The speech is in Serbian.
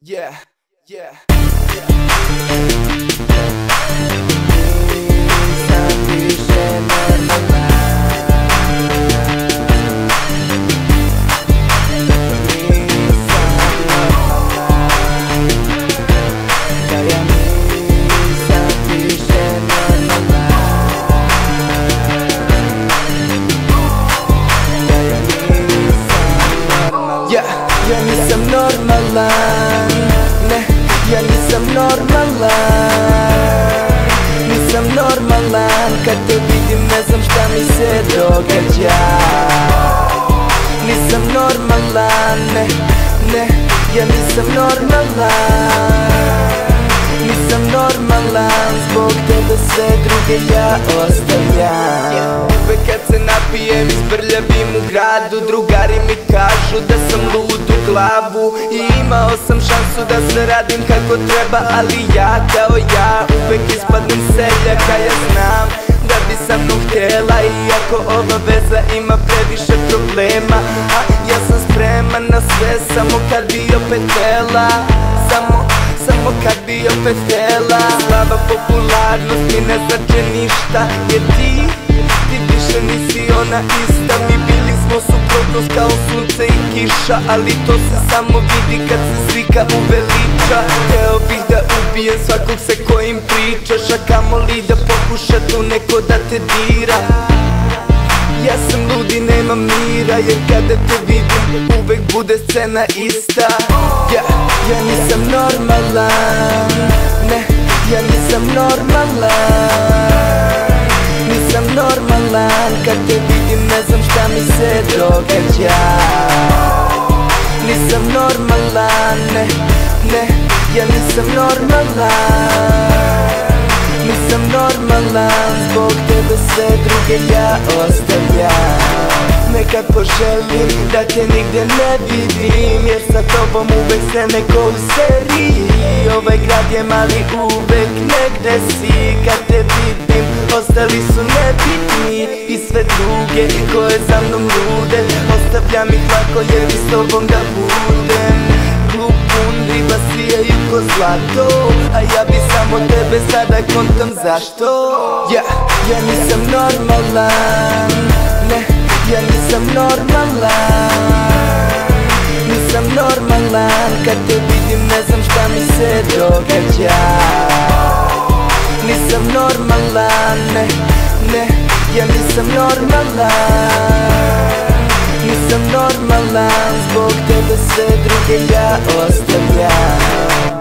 Yeah, yeah. Ja nisam normalan, ne, ja nisam normalan. Nisam normalan, kad te vidim ne znam šta mi se događa. Nisam normalan, ne, ne, ja nisam normalan. Nisam normalan, zbog tebe sve druge ja ostavljam. Uvek kad se napijem izbrljavim u gradu, drugari mi kažu da sam lud u glavu. I imao sam šansu da se radim kako treba, ali ja kao ja uvek ispadnem seljaka. Ja znam da bi sa mnom htjela, iako ova veza ima previše problema. A ja sam spreman na sve, samo kad bi opet htjela. Samo kad bi opet htjela. Slava, popularnost mi ne znači ništa, jer ti više nisi ona ista. Mi bili smo suprotnost kao sunce i kiša, ali to se samo vidi kad se slika uveliča. Hteo bih da ubijem svakog se kojim pričaš, a kamoli da pokuša tu neko da te dira. Ja sam lud i nemam mira, jer kada te vidim uvek bude scena ista. Ja nisam normalan, ne, ja nisam normalan. Nisam normalan, kad te vidim ne znam šta mi se događa. Nisam normalan, ne, ne, ja nisam normalan. Nisam normalan, zbog tebe sve druge ja ostavljam. Nekad poželim da te nigde ne vidim, jer sa tobom uvek se neko u seriji. Ovaj grad je mali, uvek negde si. Kad te vidim, ostali su nebitni. I sve druge koje za mnom lude, ostavljam ih lako jer i s tobom da budem. Klub pun riba sijaju ko zlato, a ja bi samo tebe sada kontam zašto. Ja nisam normalan, ne, ja nisam normalan. Nisam normalan, kad te vidim ne znam šta mi se događa. Nisam normalan, ne, ne, ja nisam normalan. Nisam normalan, zbog tebe sve druge ja ostavljam.